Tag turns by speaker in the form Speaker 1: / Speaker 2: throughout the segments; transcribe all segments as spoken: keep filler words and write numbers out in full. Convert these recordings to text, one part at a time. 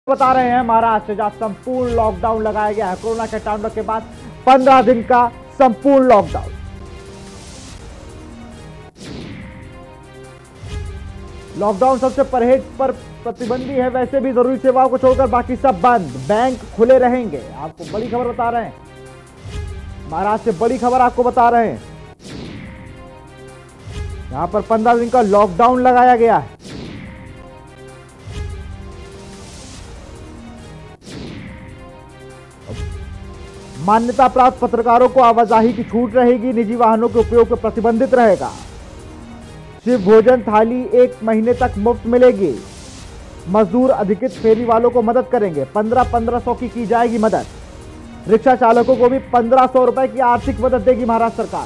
Speaker 1: बता रहे हैं महाराष्ट्र जहां संपूर्ण लॉकडाउन लगाया गया है। कोरोना के तांडव के बाद पंद्रह दिन का संपूर्ण लॉकडाउन। लॉकडाउन सबसे परहेज पर प्रतिबंधी है, वैसे भी जरूरी सेवाओं को छोड़कर बाकी सब बंद। बैंक खुले रहेंगे। आपको बड़ी खबर बता रहे हैं, महाराष्ट्र से बड़ी खबर आपको बता रहे हैं। यहां पर पंद्रह दिन का लॉकडाउन लगाया गया है। मान्यता प्राप्त पत्रकारों को आवाजाही की छूट रहेगी। निजी वाहनों के उपयोग पर प्रतिबंधित रहेगा। शिव भोजन थाली एक महीने तक मुफ्त मिलेगी। मजदूर अधिकृत फेरी वालों को मदद करेंगे। पंद्रह पंद्रह सौ की की जाएगी मदद। रिक्शा चालकों को भी पंद्रह सौ रुपए की आर्थिक मदद देगी महाराष्ट्र सरकार।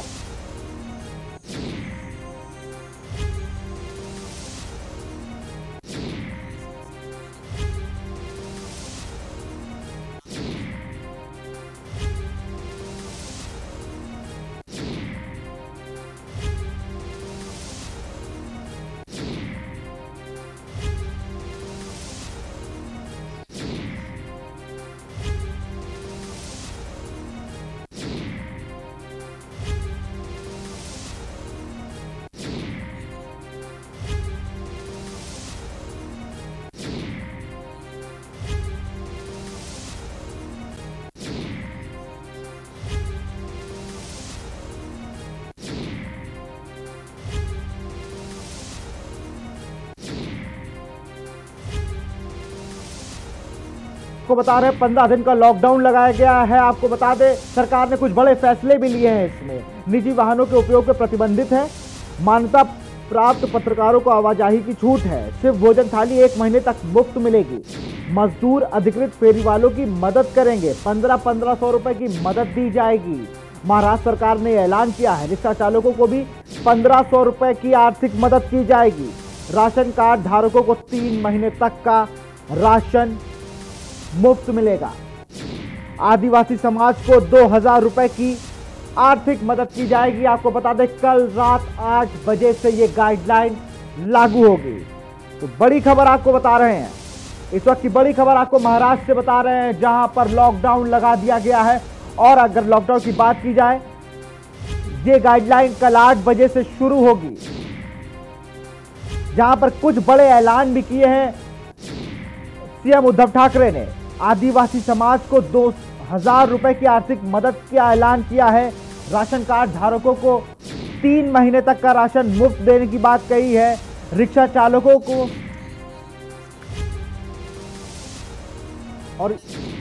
Speaker 1: आपको बता रहे हैं पंद्रह दिन का लॉकडाउन लगाया गया है। आपको बता दें सरकार ने कुछ बड़े फैसले भी लिए हैं। इसमें निजी वाहनों के उपयोग पर प्रतिबंधित है। मान्यता प्राप्त पत्रकारों को आवाजाही की छूट है। शिव भोजन थाली एक महीने तक मुफ्त मिलेगी। मजदूर अधिकृत फेरी वालों की मदद करेंगे। पंद्रह पंद्रह सौ रुपए की मदद दी जाएगी। महाराष्ट्र सरकार ने ऐलान किया है रिक्शा चालकों को भी पंद्रह सौ रुपए की आर्थिक मदद की जाएगी। राशन कार्ड धारकों को तीन महीने तक का राशन मुफ्त मिलेगा। आदिवासी समाज को दो हजार रुपए की आर्थिक मदद की जाएगी। आपको बता दें कल रात आठ बजे से ये गाइडलाइन लागू होगी। तो बड़ी खबर आपको बता रहे हैं, इस वक्त की बड़ी खबर आपको महाराष्ट्र से बता रहे हैं जहां पर लॉकडाउन लगा दिया गया है। और अगर लॉकडाउन की बात की जाए, ये गाइडलाइन कल आठ बजे से शुरू होगी, जहां पर कुछ बड़े ऐलान भी किए हैं सीएम उद्धव ठाकरे ने। आदिवासी समाज को दो हजार रुपए की आर्थिक मदद का ऐलान किया है। राशन कार्ड धारकों को तीन महीने तक का राशन मुफ्त देने की बात कही है। रिक्शा चालकों को और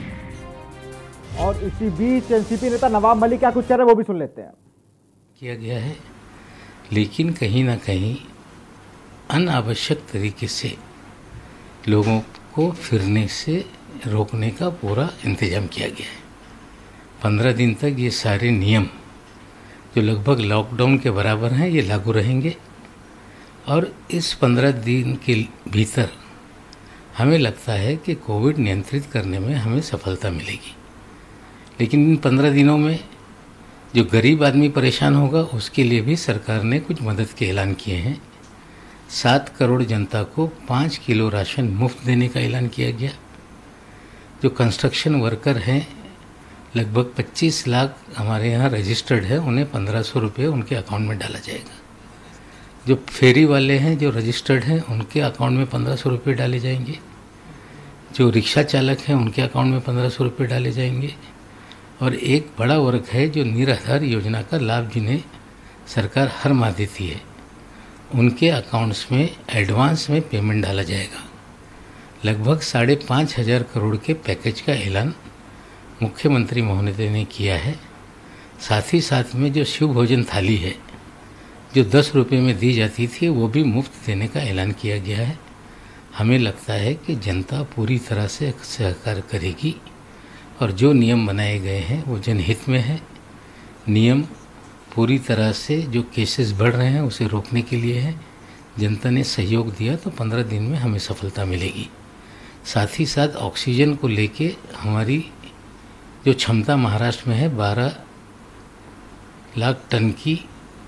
Speaker 1: और इसी बीच एनसीपी नेता नवाब मलिक क्या कुछ कह रहे हैं वो भी सुन लेते हैं।
Speaker 2: किया गया है, लेकिन कहीं ना कहीं अनावश्यक तरीके से लोगों को फिरने से रोकने का पूरा इंतजाम किया गया है। पंद्रह दिन तक ये सारे नियम जो लगभग लॉकडाउन के बराबर हैं ये लागू रहेंगे। और इस पंद्रह दिन के भीतर हमें लगता है कि कोविड नियंत्रित करने में हमें सफलता मिलेगी। लेकिन इन पंद्रह दिनों में जो गरीब आदमी परेशान होगा उसके लिए भी सरकार ने कुछ मदद के ऐलान किए हैं। सात करोड़ जनता को पाँच किलो राशन मुफ्त देने का ऐलान किया गया। जो कंस्ट्रक्शन वर्कर हैं लगभग पच्चीस लाख हमारे यहाँ रजिस्टर्ड है, उन्हें पंद्रह सौ रुपये उनके अकाउंट में डाला जाएगा। जो फेरी वाले हैं जो रजिस्टर्ड हैं उनके अकाउंट में पंद्रह सौ रुपये डाले जाएंगे। जो रिक्शा चालक हैं उनके अकाउंट में पंद्रह सौ रुपये डाले जाएंगे। और एक बड़ा वर्ग है जो निराधार योजना का लाभ जिन्हें सरकार हर माह देती है, उनके अकाउंट्स में एडवांस में पेमेंट डाला जाएगा। लगभग साढ़े पाँच हज़ार करोड़ के पैकेज का ऐलान मुख्यमंत्री महोदय ने किया है। साथ ही साथ में जो शिव भोजन थाली है जो दस रुपये में दी जाती थी वो भी मुफ्त देने का ऐलान किया गया है। हमें लगता है कि जनता पूरी तरह से सहकार करेगी और जो नियम बनाए गए हैं वो जनहित में है। नियम पूरी तरह से जो केसेस बढ़ रहे हैं उसे रोकने के लिए है। जनता ने सहयोग दिया तो पंद्रह दिन में हमें सफलता मिलेगी। साथ ही साथ ऑक्सीजन को लेके हमारी जो क्षमता महाराष्ट्र में है बारह लाख टन की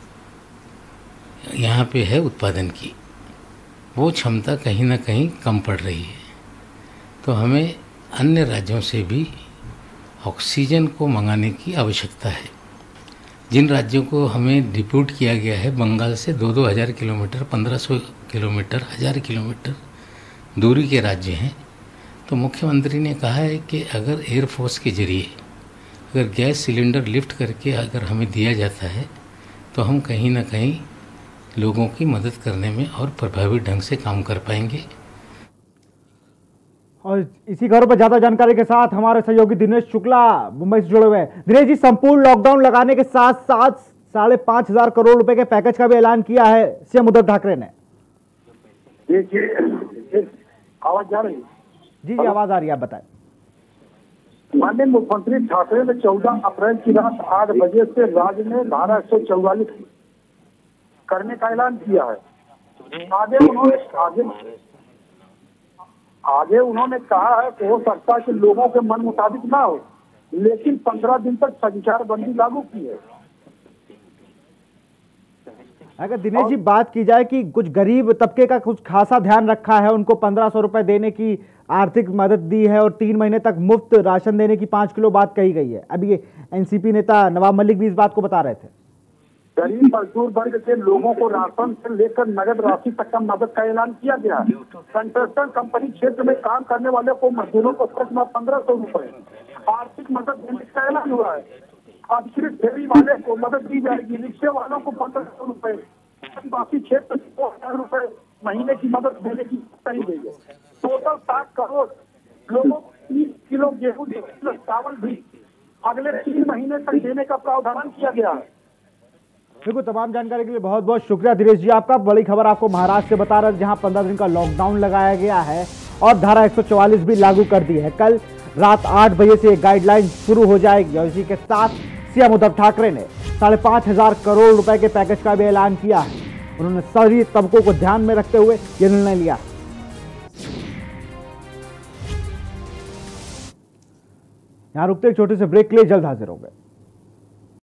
Speaker 2: यहाँ पे है उत्पादन की, वो क्षमता कहीं ना कहीं कम पड़ रही है। तो हमें अन्य राज्यों से भी ऑक्सीजन को मंगाने की आवश्यकता है। जिन राज्यों को हमें डिप्यूट किया गया है बंगाल से दो दो हज़ार किलोमीटर, पंद्रह सौ किलोमीटर, हज़ार किलोमीटर दूरी के राज्य हैं, तो मुख्यमंत्री ने कहा है कि अगर एयरफोर्स के जरिए अगर गैस सिलेंडर लिफ्ट करके अगर हमें दिया जाता है तो हम कहीं ना कहीं लोगों की मदद करने में और प्रभावी ढंग से काम कर पाएंगे।
Speaker 1: और इसी खबर पर ज्यादा जानकारी के साथ हमारे सहयोगी दिनेश शुक्ला मुंबई से जुड़े हुए हैं। दिनेश जी, संपूर्ण लॉकडाउन लगाने के साथ साथ साढ़े पांच हजार करोड़ रुपए के पैकेज का भी ऐलान किया है सीएम उद्धव ठाकरे ने।
Speaker 3: देखिए, आवाज जा रही है?
Speaker 1: जी जी आवाज आ रही है, आप बताएं।
Speaker 3: माननीय मुख्यमंत्री ठाकरे ने चौदह अप्रैल की रात आठ बजे से राज्य में धारा एक सौ चौवालीस करने का ऐलान किया है। आगे उन्होंने आगे आगे उन्होंने कहा है कि हो सकता है कि लोगों के मन मुताबिक ना हो, लेकिन पंद्रह दिन तक संचारबंदी लागू की है।
Speaker 1: अगर दिनेश जी बात की जाए कि कुछ गरीब तबके का कुछ खासा ध्यान रखा है, उनको पंद्रह सौ रुपए देने की आर्थिक मदद दी है और तीन महीने तक मुफ्त राशन देने की पांच किलो बात कही गई है। अभी एनसीपी नेता नवाब मलिक भी इस बात को बता रहे थे।
Speaker 3: गरीब मजदूर वर्ग के लोगों को राशन से लेकर नगद राशि तक का मदद का ऐलान किया गया है। कंस्ट्रक्शन कंपनी क्षेत्र में काम करने वाले को मजदूरों को प्रतिमाह पंद्रह सौ रुपए आर्थिक मदद देने का ऐलान हुआ है। अतिरिक्त फेरी वाले को मदद दी जाएगी, रिक्शे वालों को पंद्रह सौ रुपए, बाकी क्षेत्र को हजार रुपए महीने की मदद देने की तय गई है। टोटल सात करोड़ लोगों को तीस किलो गेहूं, तीस किलो चावल भी अगले तीन महीने तक देने का प्रावधान किया गया है।
Speaker 1: देखो, तमाम जानकारी के लिए बहुत बहुत शुक्रिया दिनेश जी आपका। बड़ी खबर आपको महाराष्ट्र से बता रहे हैं, जहां पंद्रह दिन का लॉकडाउन लगाया गया है और धारा एक सौ चौवालीस भी लागू कर दी है। कल रात आठ बजे से गाइडलाइन शुरू हो जाएगी और इसी के साथ सीएम उद्धव ठाकरे ने साढ़े पांच हजार करोड़ रुपए के पैकेज का भी ऐलान किया है। उन्होंने सभी तबकों को ध्यान में रखते हुए यह निर्णय लिया। यहां रुकते एक छोटे से ब्रेक के लिए, जल्द हाजिर होंगे।